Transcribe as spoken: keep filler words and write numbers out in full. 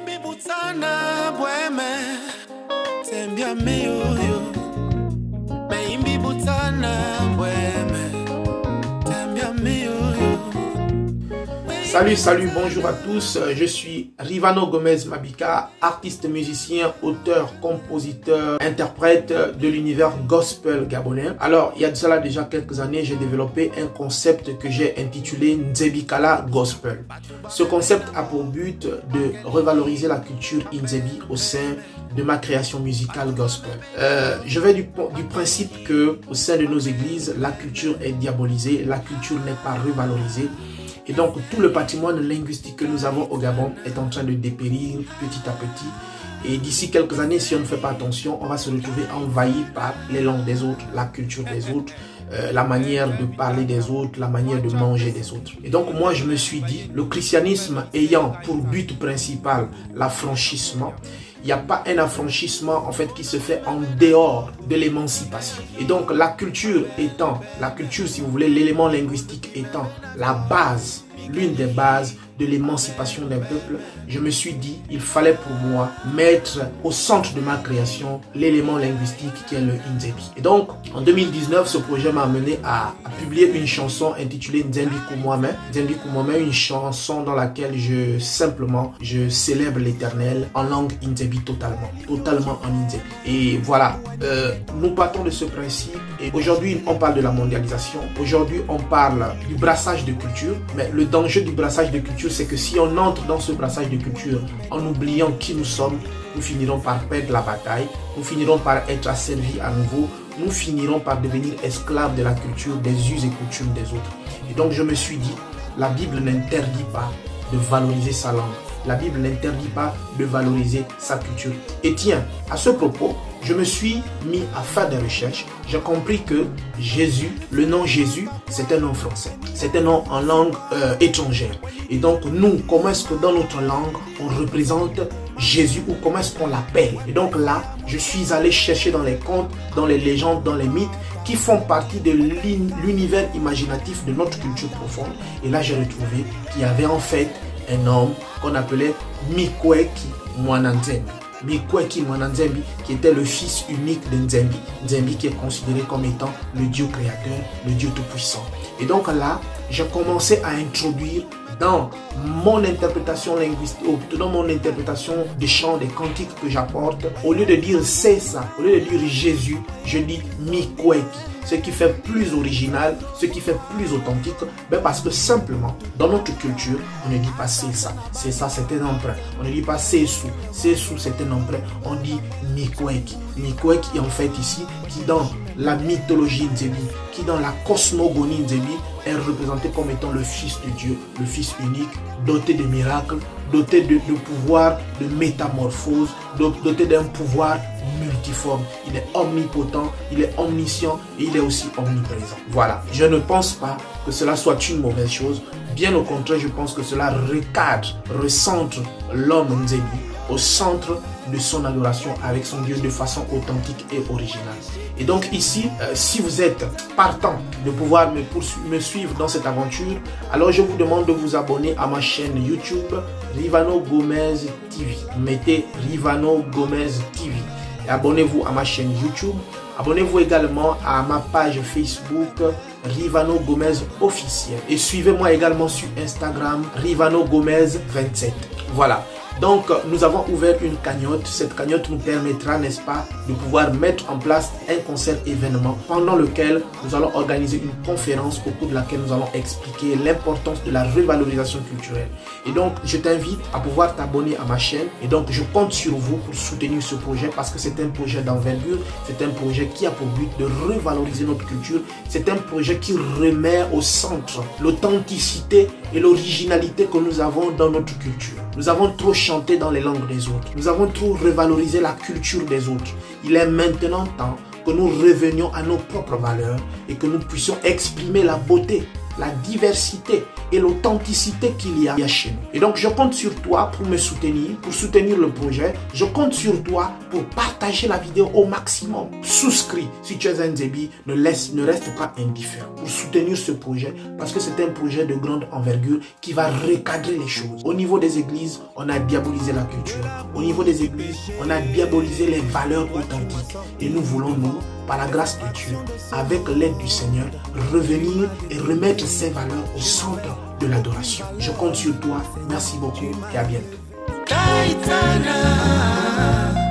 Salut, salut, bonjour à tous, je suis Rivano Gomez Mabika, artiste musicien, auteur, compositeur, interprète de l'univers gospel gabonais. Alors, il y a de cela déjà quelques années, j'ai développé un concept que j'ai intitulé Nzebikala Gospel. Ce concept a pour but de revaloriser la culture Nzebi au sein de ma création musicale gospel. Euh, je vais du, du principe que au sein de nos églises, la culture est diabolisée, la culture n'est pas revalorisée. Et donc, tout le patrimoine linguistique que nous avons au Gabon est en train de dépérir petit à petit. Et d'ici quelques années, si on ne fait pas attention, on va se retrouver envahi par les langues des autres, la culture des autres, euh, la manière de parler des autres, la manière de manger des autres. Et donc, moi, je me suis dit, le christianisme ayant pour but principal l'affranchissement, il n'y a pas un affranchissement en fait qui se fait en dehors de l'émancipation. Et donc la culture étant, la culture si vous voulez, l'élément linguistique étant la base, l'une des bases de l'émancipation d'un peuple, je me suis dit il fallait pour moi mettre au centre de ma création l'élément linguistique qui est le Nzebi. Et donc en deux mille dix-neuf, ce projet m'a amené à, à publier une chanson intitulée Nzembi Kumwame. Nzembi Kumwame, une chanson dans laquelle je simplement je célèbre l'Éternel en langue Nzebi totalement, totalement en Nzebi. Et voilà, euh, nous partons de ce principe et aujourd'hui on parle de la mondialisation, aujourd'hui on parle du brassage de culture, mais le danger du brassage de culture, c'est que si on entre dans ce brassage de culture en oubliant qui nous sommes, nous finirons par perdre la bataille, nous finirons par être asservis à nouveau, nous finirons par devenir esclaves de la culture, des us et coutumes des autres. Et donc je me suis dit, la Bible n'interdit pas de valoriser sa langue. La Bible n'interdit pas de valoriser sa culture. Et tiens, à ce propos, je me suis mis à faire des recherches. J'ai compris que Jésus, le nom Jésus, c'est un nom français. C'est un nom en langue euh, étrangère. Et donc nous, comment est-ce que dans notre langue, on représente Jésus ou comment est-ce qu'on l'appelle? Et donc là, je suis allé chercher dans les contes, dans les légendes, dans les mythes qui font partie de l'univers imaginatif de notre culture profonde. Et là, j'ai retrouvé qu'il y avait en fait un homme qu'on appelait Mikweki Mwananzembi. Mikweki Mwananzembi qui était le fils unique de Nzembi. Nzembi qui est considéré comme étant le Dieu créateur, le Dieu tout-puissant. Et donc là, j'ai commencé à introduire dans mon interprétation linguistique, dans mon interprétation des chants, des cantiques que j'apporte, au lieu de dire c'est ça, au lieu de dire Jésus, je dis Mikweki. Ce qui fait plus original, ce qui fait plus authentique, ben parce que simplement, dans notre culture, on ne dit pas c'est ça, c'est ça, c'est un emprunt. On ne dit pas c'est sous, c'est sous, c'est un emprunt. On dit Mikweki. Mikweki est en fait ici, qui dans la mythologie Nzebi, qui dans la cosmogonie Nzebi, est représenté comme étant le Fils de Dieu, le Fils unique, doté de miracles, doté de, de pouvoir de métamorphose, doté d'un pouvoir multiforme. Il est omnipotent, il est omniscient et il est aussi omniprésent. Voilà, je ne pense pas que cela soit une mauvaise chose. Bien au contraire, je pense que cela recadre, recentre l'homme Nzebi au centre de son adoration avec son Dieu de façon authentique et originale. Et donc ici, euh, si vous êtes partant de pouvoir me, me suivre dans cette aventure, alors je vous demande de vous abonner à ma chaîne YouTube Rivano Gomez T V. Mettez Rivano Gomez T V. Et abonnez-vous à ma chaîne YouTube. Abonnez-vous également à ma page Facebook Rivano Gomez officiel. Et suivez-moi également sur Instagram Rivano Gomez vingt-sept. Voilà. Donc, nous avons ouvert une cagnotte. Cette cagnotte nous permettra, n'est-ce pas, de pouvoir mettre en place un concert événement pendant lequel nous allons organiser une conférence au cours de laquelle nous allons expliquer l'importance de la revalorisation culturelle. Et donc, je t'invite à pouvoir t'abonner à ma chaîne. Et donc, je compte sur vous pour soutenir ce projet parce que c'est un projet d'envergure. C'est un projet qui a pour but de revaloriser notre culture. C'est un projet qui remet au centre l'authenticité et l'originalité que nous avons dans notre culture. Nous avons trop chanté dans les langues des autres. Nous avons trop revalorisé la culture des autres. Il est maintenant temps que nous revenions à nos propres valeurs et que nous puissions exprimer la beauté, la diversité et l'authenticité qu'il y a chez nous. Et donc, je compte sur toi pour me soutenir, pour soutenir le projet. Je compte sur toi pour partager la vidéo au maximum. Souscris si tu es un Nzebi, ne, laisse, ne reste pas indifférent pour soutenir ce projet parce que c'est un projet de grande envergure qui va recadrer les choses. Au niveau des églises, on a diabolisé la culture. Au niveau des églises, on a diabolisé les valeurs authentiques. Et nous voulons, nous, par la grâce de Dieu, avec l'aide du Seigneur, revenir et remettre ces valeurs au centre de l'adoration. Je compte sur toi. Merci beaucoup et à bientôt.